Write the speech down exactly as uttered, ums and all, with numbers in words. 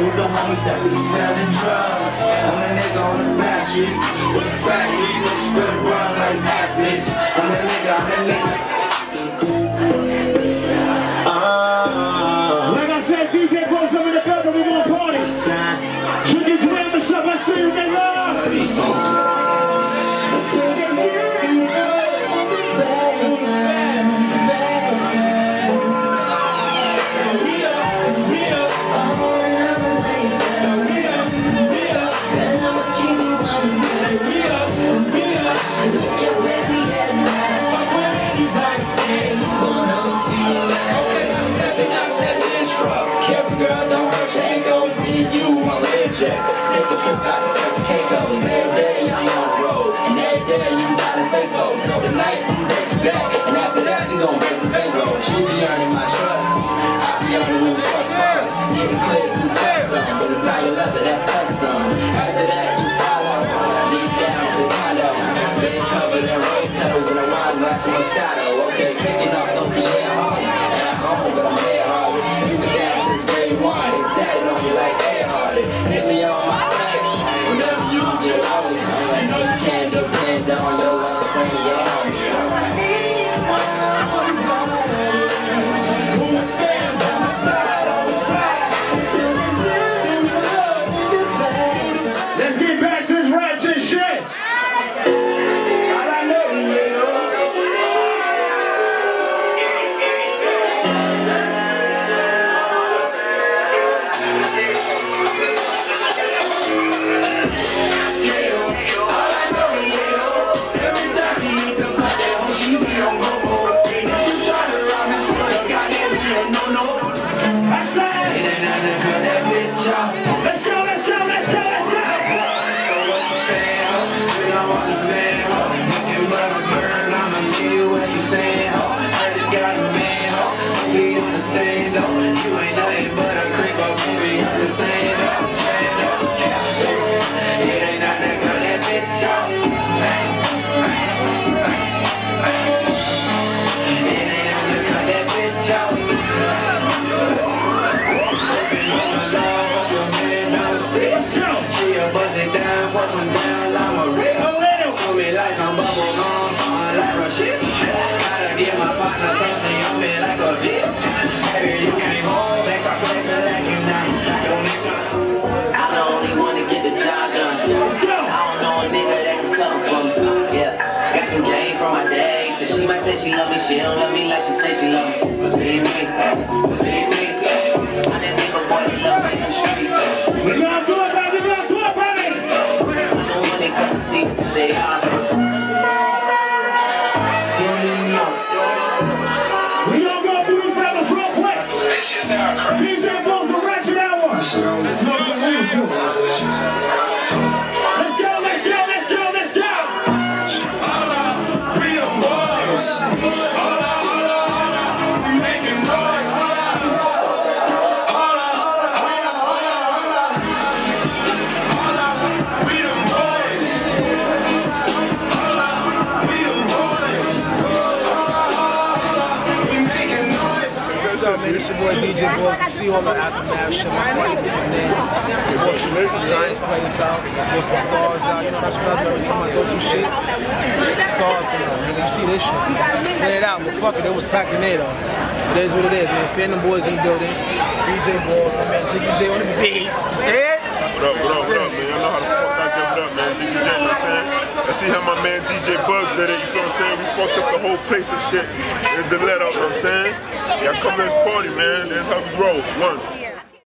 with the homies that be selling drugs. I'm a nigga on the back street with the fat heat, niggas spin around like athletes. I'm a nigga, I'm a nigga. Uh, like I said, D J Bros up in the building, we gonna party. Should you grab us up? I see you, nigga. Taking trips out to Turkey Caicos. Every day I'm on the road, and every day you gotta fake folks. So tonight I'm break you back, and after that we gon' break the bankroll. She be earning my trust, I be earning them trust funds. Getting clear through custom, with a title leather that's custom. After that just follow, lead down to the condo. Bed covered in rose petals and a wine glass of Moscato. Okay, kicking off some Pierre Harleys at home, but I'm there hard. You been down since day one, they tatted on you like air Harley. Hit me on my stacks whenever you get out. I know you can't depend on your love friend, your homie. Who stand by my side on the side? Let's get back to this ratchet shit. All I know is you know. Let's go, let's go, let's go, let's go! So what you saying, ho? We don't want a man, ho. You mother burn, I'ma leave you where you stand, ho. I just got a man, ho. You understand, though. You ain't nothing but a creep, oh, baby. I'm just saying, though. Saying, though. Yeah, it ain't nothing to cut that bitch off. It ain't nothing to cut that bitch off. She might say she love me, she don't love me like she say she love me. Believe me, believe me. I didn't nigga boy, he love me in the street. We gonna do it, baby, we gonna do it, baby. I know when they come to see who they are. We gonna go through these brothers real quick. This shit sound crazy. D J Bros for Ratchet Hour. Let's go some real too. Let's go, let's go, let's go, let's go. Man, it's your boy D J Boy. You see all the aftermath shit. My party with my name. Brought some Giants players out. Brought some stars out. You know, that's what I do every time I do some shit. Stars come out, nigga. You see this shit. Play it out, but fuck it. It was packing there, though. It is what it is, man. Phantom Boys in the building. D J Boy, my man Jiggy J on the beat. See it? What up, what up, what up, man? Y'all know how the fuck I give it up, man. Jiggy J, you know what I'm saying? I see how my man D J Buzz did it, you feel what I'm saying? We fucked up the whole place and shit. And the let up, you know what I'm saying? Y'all come to this party, man. That's how we roll. One.